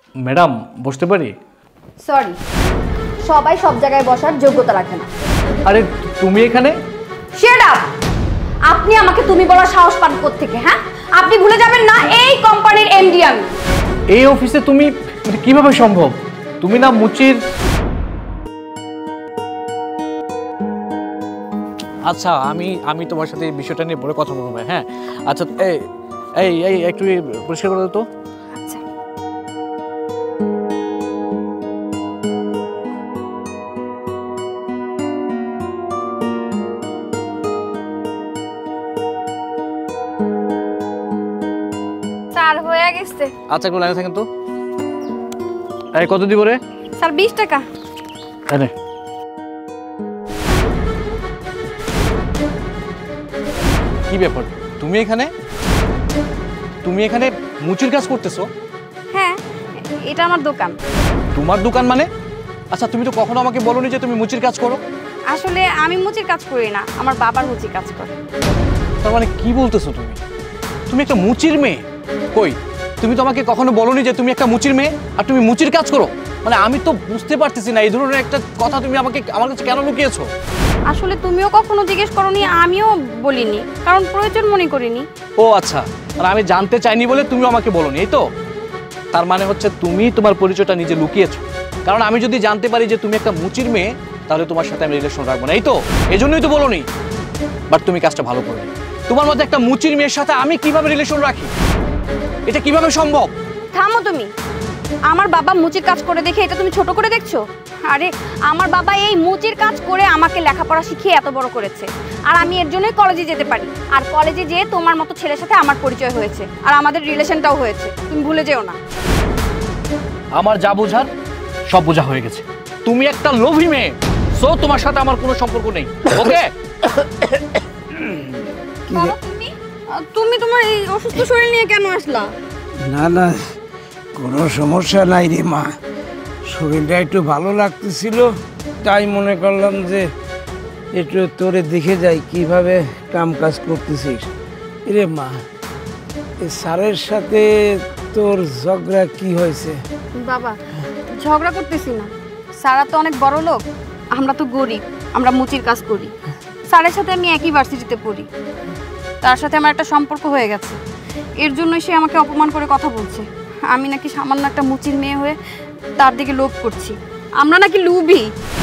Madam বসতে পারি? Sorry, সবাই সব জায়গায় বসার যোগ্যতা রাখে না। আরে তুমি এখানে? Shut up! আপনি আমাকে তুমি বলার সাহস পান কোত্থেকে? হ্যাঁ, আপনি ভুলে যাবেন না এই কোম্পানির এমডি আমি। এই অফিসে তুমি কিভাবে সম্ভব? তুমি না মুচির? আচ্ছা আমি তোমার সাথে এই বিষয়টা নিয়ে পরে কথা বলবো। হ্যাঁ আচ্ছা, এই এই এই একটু পরিষ্কার করে দাও তো। আচ্ছা, স্যার হয়ে গেছে। আচ্ছা একটু লাইনে থাকেন তো। এই কত দিব রে? স্যার 20 টাকা। আরে কি ব্যাপার, তুমি এখানে মুচির কাজ করতেছো? হ্যাঁ, এটা আমার দোকান। তোমার দোকান মানে? আচ্ছা তুমি তো কখনো আমাকে বলোনি যে তুমি মুচির কাজ করো। আসলে আমি মুচির কাজ করি না, আমার বাবার মুচির কাজ করে। তার মানে কি বলতেছো তুমি? তুমি একটা মুচির মেয়ে? কই, তুমি তো আমাকে কখনো বলোনি যে তুমি একটা মুচির মেয়ে আর তুমি মুচির কাজ করো। মানে আমি তো বুঝতে পারতেছি না এই ধরনের একটা কথা তুমি আমার কাছে কেন লুকিয়েছো? আসলে তুমিও কখনো জিজ্ঞেস করনি, আমিও বলিনি, কারণ প্রয়োজন মনে করিনি। ও আচ্ছা, আর আমি জানতে চাইনি বলে তুমি আমাকে বলোনি, এই তো? তার মানে হচ্ছে তুমি তোমার পরিচয়টা নিজে লুকিয়েছো। কারণ আমি যদি জানতে পারি যে তুমি একটা মুচির মেয়ে, তাহলে তোমার সাথে আমি রিলেশন রাখবো না, এই তো? এই জন্যই তো বলোনি। বাট তুমি কাজটা ভালো করবে। তোমার মধ্যে একটা মুচির মেয়ের সাথে আমি কিভাবে রিলেশন রাখি? এটা কিভাবে সম্ভব? থামো তুমি। আমার বাবা মুচির কাজ করে দেখে এটা তুমি ছোট করে দেখছো? আরে আমার বাবা এই মুচির কাজ করে আমাকে লেখাপড়া শিখিয়ে এত বড় করেছে, আর আমি এর জন্যই কলেজে যেতে পারি। আর কলেজে যেয়ে তোমার মতো ছেলের সাথে আমার পরিচয় হয়েছে, আর আমাদের রিলেশনটাও হয়েছে, তুমি ভুলে যেও না। আমার যা বোঝার সব বোঝা হয়ে গেছে। তুমি একটা লোভী মেয়ে, সো তোমার সাথে আমার কোনো সম্পর্ক নেই, ওকে? বাবা তুমি তোমার এই অসুস্থ শরীর নিয়ে কেন আসলা? না না, কোনো সমস্যা নাই রে মা, শরীরটা একটু ভালো লাগতেছিল, তাই মনে করলাম যে একটু তোরে দেখে যাই কিভাবে কাম কাজ করতেছিস। রে মা, এই স্যারের সাথে তোর ঝগড়া কি হয়েছে? বাবা ঝগড়া করতেছি না, স্যারা তো অনেক বড় লোক, আমরা তো গরিব, আমরা মুচির কাজ করি। স্যারের সাথে আমি একই ভার্সিটিতে পড়ি, তার সাথে আমার একটা সম্পর্ক হয়ে গেছে, এর জন্য সে আমাকে অপমান করে কথা বলছে। আমি নাকি সামান্য একটা মুচির মেয়ে হয়ে তার দিকে লোভ করছি, আমরা নাকি লুবি।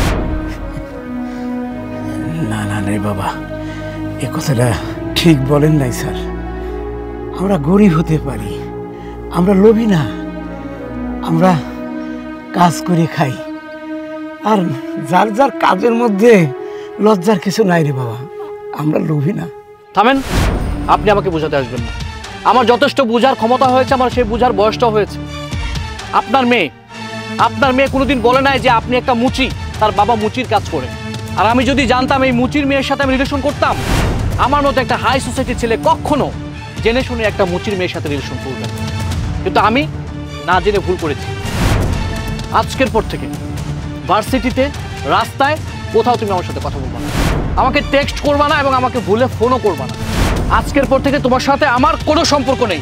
না না রে বাবা, এ কথাটা ঠিক বলেন নাই স্যার। আমরা গরিব হতে পারি, আমরা লোভী না, আমরা কাজ করে খাই, আর যার যার কাজের মধ্যে লজ্জার কিছু নাই রে বাবা, আমরা লোভী না। থামেন, আপনি আমাকে বোঝাতে আসবেন না। আমার যথেষ্ট বোঝার ক্ষমতা হয়েছে, আমার সেই বোঝার বয়সটাও হয়েছে। আপনার মেয়ে কোনোদিন বলে নাই যে আপনি একটা মুচি, তার বাবা মুচির কাজ করে। আর আমি যদি জানতাম এই মুচির মেয়ের সাথে আমি রিলেশন করতাম, আমার মতো একটা হাই সোসাইটির ছেলে কখনো জেনে শুনে একটা মুচির মেয়ের সাথে রিলেশন করবে না। কিন্তু আমি না জেনে ভুল করেছি। আজকের পর থেকে ভার্সিটিতে, রাস্তায়, কোথাও তুমি আমার সাথে কথা বলবা না, আমাকে টেক্সট করবা না এবং আমাকে ভুলে ফোনও করবা না। আজকের পর থেকে তোমার সাথে আমার কোনো সম্পর্ক নেই।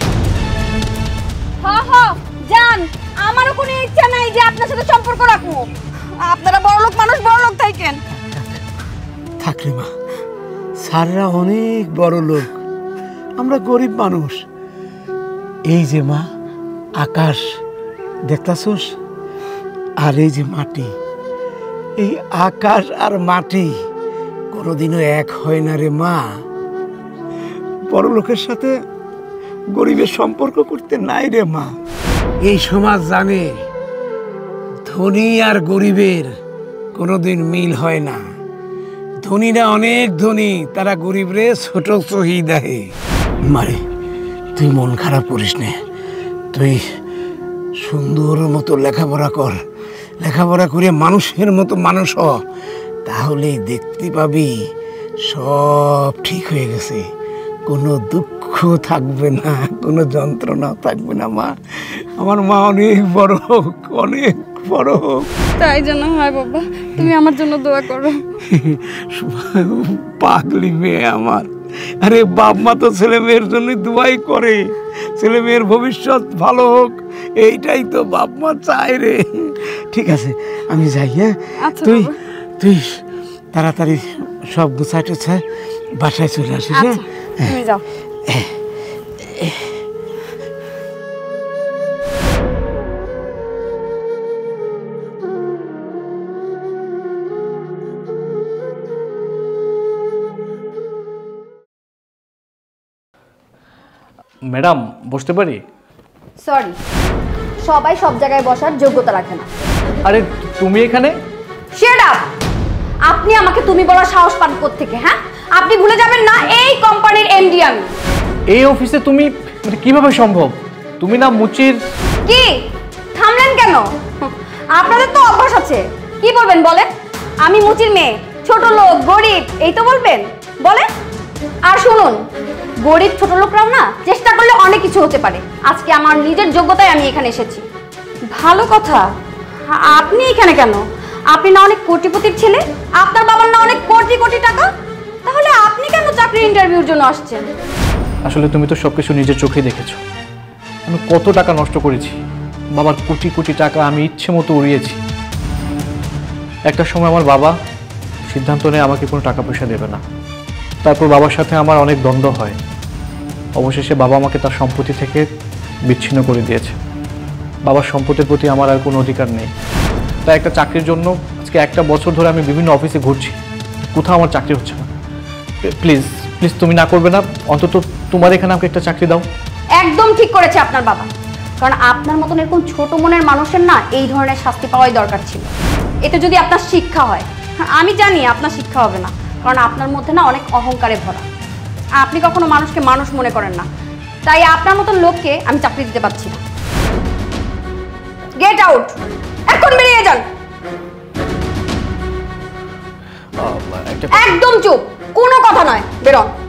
জান, আমারও কোনো ইচ্ছা নাই যে আপনার সাথে সম্পর্ক রাখবো। আপনারা বড়লোক মানুষ, বড়লোক থাকেন। থাক রে মা, স্যাররা অনেক বড় লোক, আমরা গরিব মানুষ। এই যে মা আকাশ দেখতাছোস, আর এই যে মাটি, এই আকাশ আর মাটি কোনোদিনও এক হয় না রে মা। বড় লোকের সাথে গরিবের সম্পর্ক করতে নাই রে মা। এই সমাজ জানে ধনী আর গরিবের কোনোদিন মিল হয় না। ধনীরা অনেক ধনী, তারা গরিবরে ছোট চোখেই দেখে। মারে তুই মন খারাপ করিস নে, তুই সুন্দর মতো লেখাপড়া কর, লেখাপড়া করে মানুষের মতো মানুষ হ, তাহলেই দেখতে পাবি সব ঠিক হয়ে গেছে, কোনো দুঃখ থাকবে না, কোনো যন্ত্রণাও থাকবে না। মা, আমার মা অনেক বড় হোক, অনেক বড় হোক। তাই যেন হয় বাবা, তুমি আমার জন্য দোয়া করো। পাগলি মেয়ে আমার, আরে বাপ মা তো ছেলে মেয়ের জন্য দুয়াই করে, ছেলে মেয়ের ভবিষ্যৎ ভালো হোক, এইটাই তো বাপ মা চায় রে। ঠিক আছে আমি যাই, হ্যাঁ? আচ্ছা তুই বাবা। তুই তাড়াতাড়ি সব গুছাই টুছাই বাসায় চলে আসিস, হ্যাঁ? আচ্ছা তুমি যাও। ম্যাডাম বসতে পারি? সরি, সবাই সব জায়গায় বসার যোগ্যতা রাখে না। আরে তুমি এখানে? Shut up! আপনি আমাকে তুমি বলার সাহস পান কোত্থেকে, হ্যাঁ? আপনি ভুলে যাবেন না এই কোম্পানির এমডি আমি। এই অফিসে তুমি মানে কিভাবে সম্ভব? তুমি না মুচির? কি থামলেন কেন? আপনাদের তো অভ্যাস আছে, কি বলবেন বলেন? আমি মুচির মেয়ে, ছোট লোক, গরিব, এই তো বলবেন, বলেন। আর শুনুন, গরিব ছোট লোকরাও না চেষ্টা করলে অনেক কিছু হতে পারে। আজকে আমার নিজের যোগ্যতায় আমি এখানে এসেছি। ভালো কথা, আপনি এখানে কেন? আপনি না অনেক কোটিপতির ছেলে, আপনার বাবার না অনেক কোটি কোটি টাকা, তাহলে আপনি কেন চাকরির ইন্টারভিউর জন্য আসছেন? আসলে তুমি তো সবকিছু নিজের চোখে দেখেছো, আমি কত টাকা নষ্ট করেছি, বাবার কোটি কোটি টাকা আমি ইচ্ছে মতো উড়িয়েছি। একটা সময় আমার বাবা সিদ্ধান্ত নেয় আমাকে কোনো টাকা পয়সা দেবে না। তারপর বাবার সাথে আমার অনেক দ্বন্দ্ব হয়। অবশেষে বাবা আমাকে তার সম্পত্তি থেকে বিচ্ছিন্ন করে দিয়েছে। বাবার সম্পত্তির প্রতি আমার আর কোনো অধিকার নেই। তাই একটা চাকরির জন্য আজকে একটা বছর ধরে আমি বিভিন্ন অফিসে ঘুরছি, কোথাও আমার চাকরি হচ্ছে না। প্লিজ প্লিজ তুমি না করবে না, অন্তত তোমার এখানে আমাকে একটা চাকরি দাও। একদম ঠিক করেছে আপনার বাবা, কারণ আপনার মতন এরকম ছোট মনের মানুষের না এই ধরনের শাস্তি পাওয়াই দরকার ছিল। এতে যদি আপনার শিক্ষা হয়। আমি জানি আপনার শিক্ষা হবে না, কারণ আপনার মধ্যে না অনেক অহংকারে ভরা। আপনি কখনো মানুষকে মানুষ মনে করেন না, তাই আপনার মতন লোককে আমি চাকরি দিতে পারছি না। গেট আউট, এখন বেরিয়ে যান। একদম চুপ, কোনো কথা নয়, বেরোন।